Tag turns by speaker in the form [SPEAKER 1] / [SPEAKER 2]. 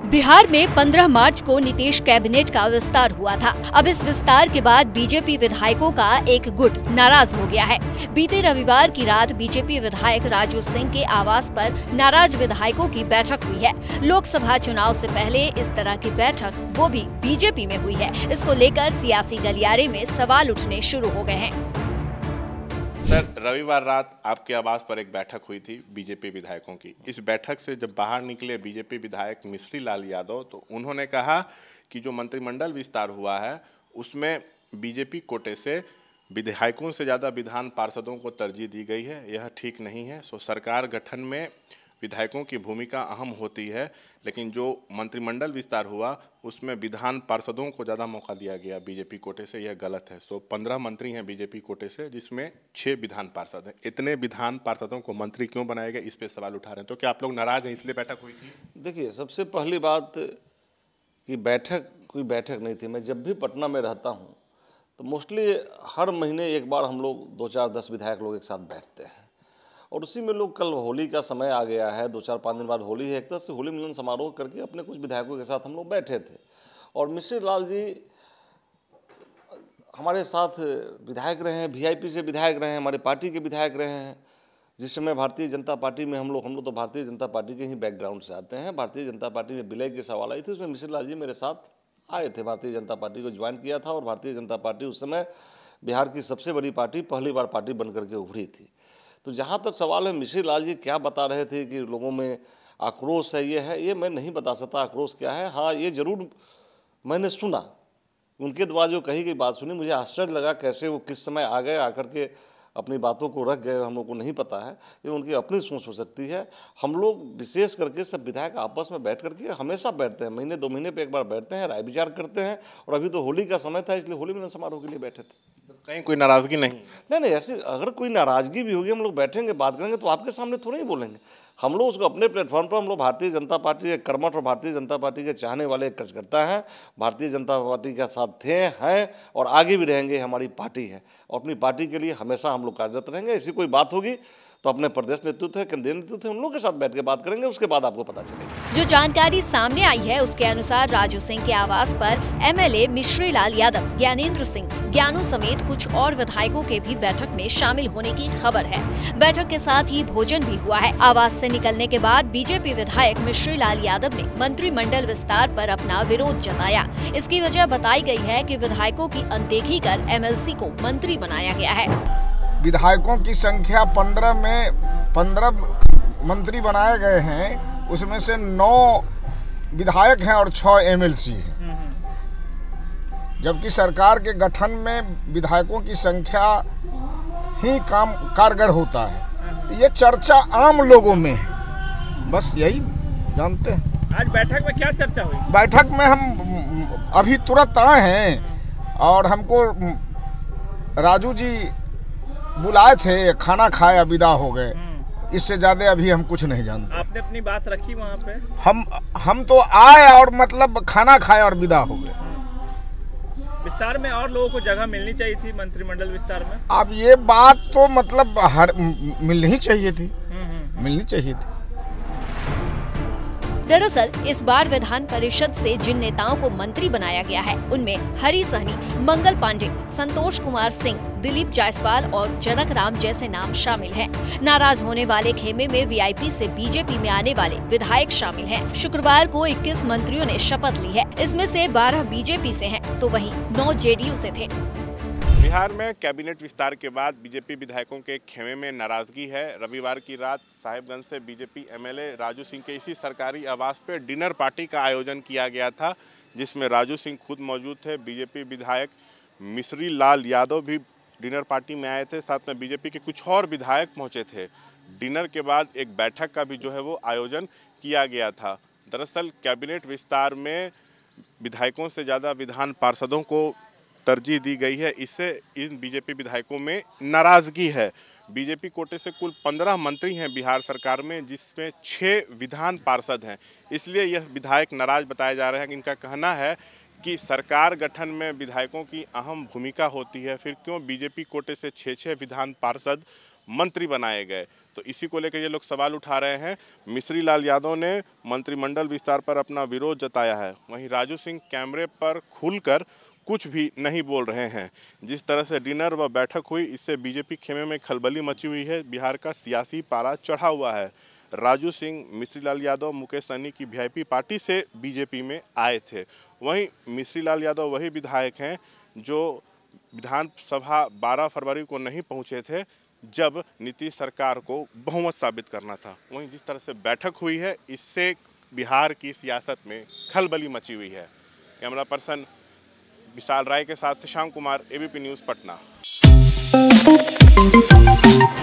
[SPEAKER 1] बिहार में 15 मार्च को नीतीश कैबिनेट का विस्तार हुआ था। अब इस विस्तार के बाद बीजेपी विधायकों का एक गुट नाराज हो गया है। बीते रविवार की रात बीजेपी विधायक राजू सिंह के आवास पर नाराज विधायकों की बैठक हुई है। लोकसभा चुनाव से पहले इस तरह की बैठक वो भी बीजेपी में हुई है। इसको लेकर सियासी गलियारे में सवाल उठने शुरू हो गए हैं।
[SPEAKER 2] सर, रविवार रात आपके आवास पर एक बैठक हुई थी बीजेपी विधायकों की। इस बैठक से जब बाहर निकले बीजेपी विधायक मिश्री लाल यादव, तो उन्होंने कहा कि जो मंत्रिमंडल विस्तार हुआ है उसमें बीजेपी कोटे से विधायकों से ज़्यादा विधान पार्षदों को तरजीह दी गई है। यह ठीक नहीं है। सरकार गठन में विधायकों की भूमिका अहम होती है, लेकिन जो मंत्रिमंडल विस्तार हुआ उसमें विधान पार्षदों को ज़्यादा मौका दिया गया बीजेपी कोटे से, यह गलत है। 15 मंत्री हैं बीजेपी कोटे से, जिसमें 6 विधान पार्षद हैं। इतने विधान पार्षदों को मंत्री क्यों बनाए गए, इस पे सवाल उठा रहे हैं। तो क्या आप लोग नाराज हैं, इसलिए बैठक हुई थी?
[SPEAKER 3] देखिए, सबसे पहली बात कि बैठक कोई बैठक नहीं थी। मैं जब भी पटना में रहता हूँ तो मोस्टली हर महीने एक बार हम लोग 2-4-10 विधायक लोग एक साथ बैठते हैं, और उसी में लोग, कल होली का समय आ गया है, 2-4-5 दिन बाद होली है, एक तरह से होली मिलन समारोह करके अपने कुछ विधायकों के साथ हम लोग बैठे थे। और मिश्री लाल जी हमारे साथ विधायक रहे हैं, वीआईपी से विधायक रहे हैं, हमारी पार्टी के विधायक रहे हैं। जिस समय भारतीय जनता पार्टी में हम लोग तो भारतीय जनता पार्टी के ही बैकग्राउंड से आते हैं। भारतीय जनता पार्टी में विलय की सवाल आई थी, उसमें मिश्री लाल जी मेरे साथ आए थे। भारतीय जनता पार्टी को ज्वाइन किया था, और भारतीय जनता पार्टी उस समय बिहार की सबसे बड़ी पार्टी, पहली बार पार्टी बन करके उभरी थी। तो जहाँ तक सवाल है मिश्री लाल जी क्या बता रहे थे कि लोगों में आक्रोश है, ये मैं नहीं बता सकता आक्रोश क्या है। हाँ, ये जरूर मैंने सुना, उनके द्वारा जो कही गई बात सुनी, मुझे आश्चर्य लगा कैसे वो किस समय आ गए, आकर के अपनी बातों को रख गए, हम लोग को नहीं पता है। ये उनकी अपनी सोच हो सकती है। हम लोग विशेष करके सब विधायक आपस में बैठ करके हमेशा बैठते हैं, महीने 2 महीने पे एक बार बैठते हैं, राय विचार करते हैं। और अभी तो होली का समय था, इसलिए होली मिलन समारोह के लिए बैठे थे।
[SPEAKER 2] कहीं कोई नाराजगी नहीं?
[SPEAKER 3] ऐसे अगर कोई नाराजगी भी होगी, हम लोग बैठेंगे, बात करेंगे, तो आपके सामने थोड़ा ही बोलेंगे। हम लोग उसको अपने प्लेटफॉर्म पर, हम लोग भारतीय जनता पार्टी के कर्मठ और भारतीय जनता पार्टी के चाहने वाले कार्यकर्ता हैं। भारतीय जनता पार्टी के साथ थे, हैं और आगे भी रहेंगे। हमारी पार्टी है और अपनी पार्टी के लिए हमेशा हम लोग कार्यरत रहेंगे। ऐसी कोई बात होगी तो अपने प्रदेश नेतृत्व है, केंद्रीय नेतृत्व है, उन लोगों के साथ बैठ के बात करेंगे, उसके बाद आपको पता चलेगा।
[SPEAKER 1] जो जानकारी सामने आई है उसके अनुसार राजू सिंह के आवास पर एमएलए मिश्री लाल यादव, ज्ञानेंद्र सिंह, ज्ञानू समेत कुछ और विधायकों के भी बैठक में शामिल होने की खबर है। बैठक के साथ ही भोजन भी हुआ है। आवास से निकलने के बाद बीजेपी विधायक मिश्री लाल यादव ने मंत्रिमंडल विस्तार पर अपना विरोध जताया। इसकी वजह बताई गई है कि विधायकों की अनदेखी कर एमएलसी को मंत्री बनाया गया है।
[SPEAKER 4] विधायकों की संख्या 15 में 15 मंत्री बनाए गए हैं, उसमें से 9 विधायक हैं और 6 एमएलसी हैं। जबकि सरकार के गठन में विधायकों की संख्या ही काम कारगर होता है। तो ये चर्चा आम लोगों में है, बस यही जानते हैं।
[SPEAKER 5] आज बैठक में क्या चर्चा हुई?
[SPEAKER 4] बैठक में हम अभी तुरंत आए हैं और हमको राजू जी बुलाए थे, खाना खाया, विदा हो गए। इससे ज्यादा अभी हम कुछ नहीं जानते।
[SPEAKER 5] आपने अपनी बात रखी वहाँ पे?
[SPEAKER 4] हम तो आए और मतलब खाना खाया और विदा हो गए।
[SPEAKER 5] विस्तार में और लोगों को जगह मिलनी चाहिए थी, मंत्रिमंडल विस्तार में।
[SPEAKER 4] अब ये बात तो मतलब मिलनी चाहिए थी, मिलनी चाहिए थी।
[SPEAKER 1] दरअसल इस बार विधान परिषद से जिन नेताओं को मंत्री बनाया गया है उनमें हरी सहनी, मंगल पांडे, संतोष कुमार सिंह, दिलीप जायसवाल और जनक राम जैसे नाम शामिल हैं। नाराज होने वाले खेमे में वीआईपी से बीजेपी में आने वाले विधायक शामिल हैं। शुक्रवार को 21 मंत्रियों ने शपथ ली है। इसमें से 12 बीजेपी से हैं, तो वहीं 9 जेडीयू से थे।
[SPEAKER 2] बिहार में कैबिनेट विस्तार के बाद बीजेपी विधायकों के खेमे में नाराजगी है। रविवार की रात साहिबगंज से बीजेपी एमएलए राजू सिंह के इसी सरकारी आवास पर डिनर पार्टी का आयोजन किया गया था, जिसमें राजू सिंह खुद मौजूद थे। बीजेपी विधायक मिश्री लाल यादव भी डिनर पार्टी में आए थे, साथ में बीजेपी के कुछ और विधायक पहुंचे थे। डिनर के बाद एक बैठक का भी जो है वो आयोजन किया गया था। दरअसल कैबिनेट विस्तार में विधायकों से ज़्यादा विधान पार्षदों को तरजीह दी गई है। इससे इन बीजेपी विधायकों में नाराजगी है। बीजेपी कोटे से कुल 15 मंत्री हैं बिहार सरकार में, जिसमें 6 विधान पार्षद हैं। इसलिए यह विधायक नाराज बताए जा रहे हैं। इनका कहना है कि सरकार गठन में विधायकों की अहम भूमिका होती है, फिर क्यों बीजेपी कोटे से 6-6 विधान पार्षद मंत्री बनाए गए। तो इसी को लेकर ये लोग सवाल उठा रहे हैं। मिश्री लाल यादव ने मंत्रिमंडल विस्तार पर अपना विरोध जताया है। वहीं राजू सिंह कैमरे पर खुलकर कुछ भी नहीं बोल रहे हैं। जिस तरह से डिनर व बैठक हुई, इससे बीजेपी खेमे में खलबली मची हुई है। बिहार का सियासी पारा चढ़ा हुआ है। राजू सिंह मिश्री लाल यादव मुकेश सहनी की वीआईपी पार्टी से बीजेपी में आए थे। वहीं मिश्री लाल यादव वही विधायक हैं जो विधानसभा 12 फरवरी को नहीं पहुंचे थे, जब नीतीश सरकार को बहुमत साबित करना था। वहीं जिस तरह से बैठक हुई है, इससे बिहार की सियासत में खलबली मची हुई है। कैमरा पर्सन विशाल राय के साथ से श्याम कुमार, एबीपी न्यूज़, पटना।